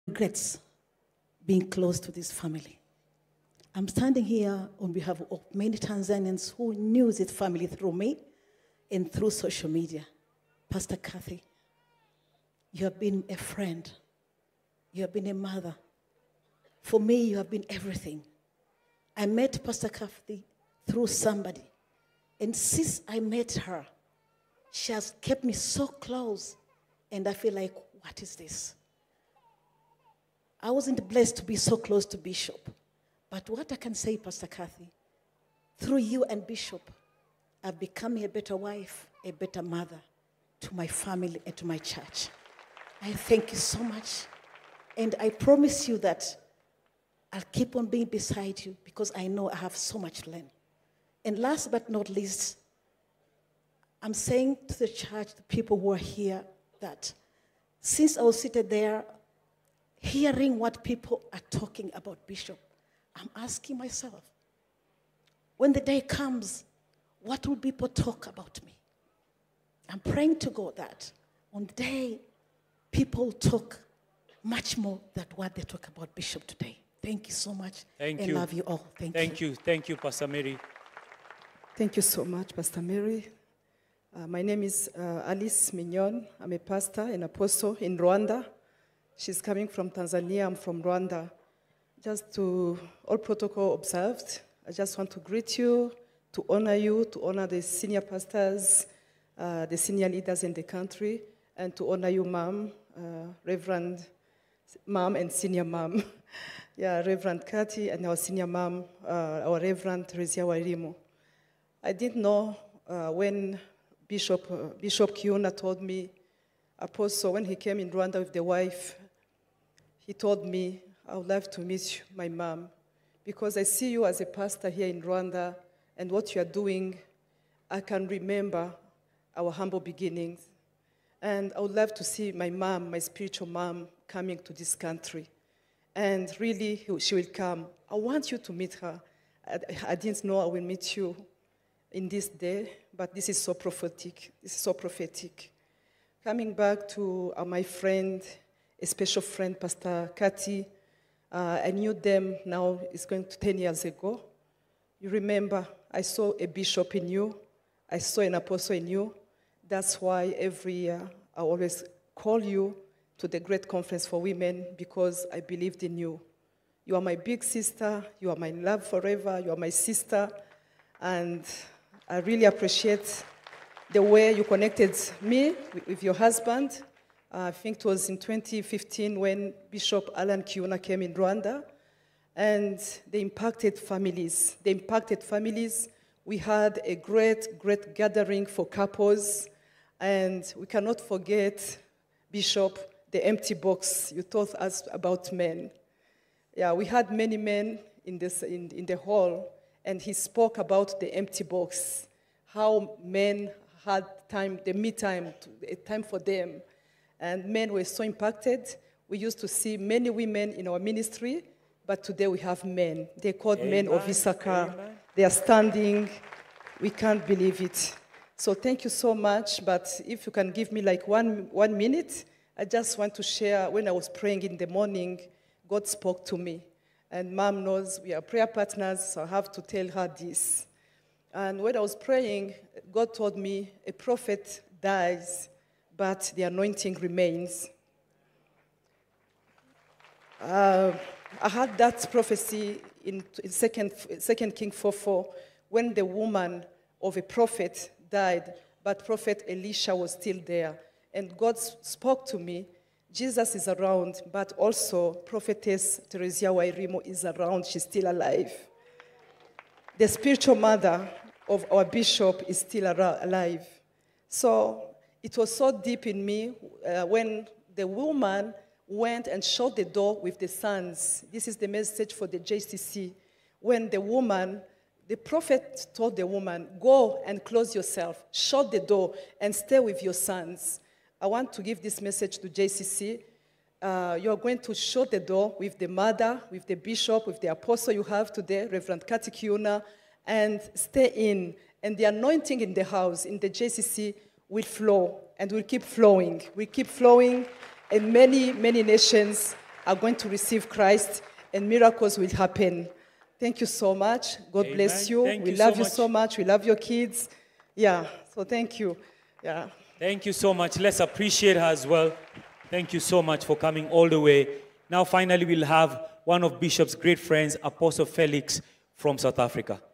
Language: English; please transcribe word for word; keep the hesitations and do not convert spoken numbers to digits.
regrets being close to this family. I'm standing here on behalf of many Tanzanians who knew this family through me and through social media. Pastor Kathy, you have been a friend. You have been a mother. For me, you have been everything. I met Pastor Kathy through somebody. And since I met her, she has kept me so close. And I feel like, what is this? I wasn't blessed to be so close to Bishop. But what I can say, Pastor Kathy, through you and Bishop, I've become a better wife, a better mother to my family and to my church. I thank you so much. And I promise you that I'll keep on being beside you because I know I have so much to learn. And last but not least, I'm saying to the church, the people who are here, that since I was seated there, hearing what people are talking about Bishop, I'm asking myself, when the day comes, what will people talk about me? I'm praying to God that on the day, people talk much more than what they talk about Bishop today. Thank you so much. Thank and you. love you all. Thank, Thank you. you. Thank you, Pastor Mary. Thank you so much, Pastor Mary. Uh, my name is uh, Alice Mignon. I'm a pastor and apostle in Rwanda. She's coming from Tanzania. I'm from Rwanda. Just to all protocol observed, I just want to greet you, to honor you, to honor the senior pastors, uh, the senior leaders in the country, and to honor you, Mom, uh, Reverend Mom and Senior Mom. Yeah, Reverend Kathy and our Senior Mom, uh, our Reverend Teresia Wairimu. I didn't know uh, when Bishop, uh, Bishop Kiuna told me, Apostle, when he came in Rwanda with the wife, he told me, I would love to meet my mom because I see you as a pastor here in Rwanda and what you are doing, I can remember our humble beginnings. And I would love to see my mom, my spiritual mom, coming to this country. And really, she will come. I want you to meet her. I, I didn't know I will meet you in this day, but this is so prophetic. This is so prophetic. Coming back to uh, my friend, a special friend, Pastor Kathy, uh, I knew them now, it's going to ten years ago. You remember, I saw a bishop in you. I saw an apostle in you. That's why every year I always call you to the Great Conference for Women because I believed in you. You are my big sister. You are my love forever. You are my sister. And I really appreciate the way you connected me with your husband. Uh, I think it was in twenty fifteen when Bishop Alan Kiuna came in Rwanda. And they impacted families. They impacted families. We had a great, great gathering for couples. And we cannot forget, Bishop, the empty box. You told us about men. Yeah, we had many men in, this, in, in the hall, and he spoke about the empty box, how men had time, the me time, a time for them. And men were so impacted. We used to see many women in our ministry, but today we have men. They're called Amen. men of Issachar. Amen. They are standing. We can't believe it. So thank you so much, but if you can give me like one, one minute, I just want to share, when I was praying in the morning, God spoke to me. And Mom knows we are prayer partners, so I have to tell her this. And when I was praying, God told me, a prophet dies, but the anointing remains. Uh, I had that prophecy in, in Second, Second Kings four four, when the woman of a prophet died, but Prophet Elisha was still there. And God spoke to me, Jesus is around, but also Prophetess Teresia Wairimu is around, she's still alive. The spiritual mother of our bishop is still alive. So it was so deep in me uh, when the woman went and shut the door with the sons. This is the message for the J C C. When the woman, the prophet told the woman, go and close yourself, shut the door, and stay with your sons. I want to give this message to J C C. Uh, you're going to shut the door with the mother, with the bishop, with the apostle you have today, Reverend Kathy Kiuna, and stay in. And the anointing in the house, in the J C C, will flow, and will keep flowing. Will keep flowing in many, many nations. are going to receive Christ and miracles will happen. Thank you so much. God Amen. bless you. Thank we you love so you much. so much. We love your kids. Yeah, so thank you. Yeah. Thank you so much. Let's appreciate her as well. Thank you so much for coming all the way. Now, finally, we'll have one of Bishop's great friends, Apostle Felix from South Africa.